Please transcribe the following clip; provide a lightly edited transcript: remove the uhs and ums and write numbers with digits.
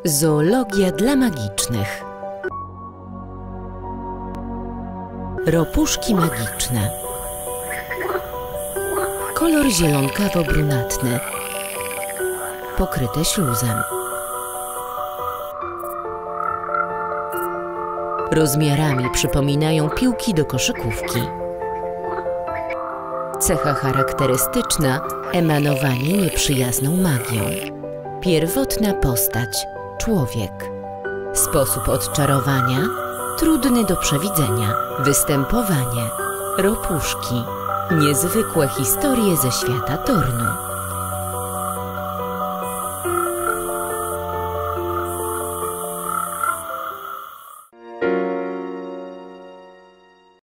Zoologia dla magicznych. Ropuszki magiczne. Kolor zielonkawo-brunatny, pokryte śluzem. Rozmiarami przypominają piłki do koszykówki. Cecha charakterystyczna – emanowanie nieprzyjazną magią. Pierwotna postać – człowiek. Sposób odczarowania – trudny do przewidzenia. Występowanie – ropuszki. Niezwykłe historie ze świata Tornu.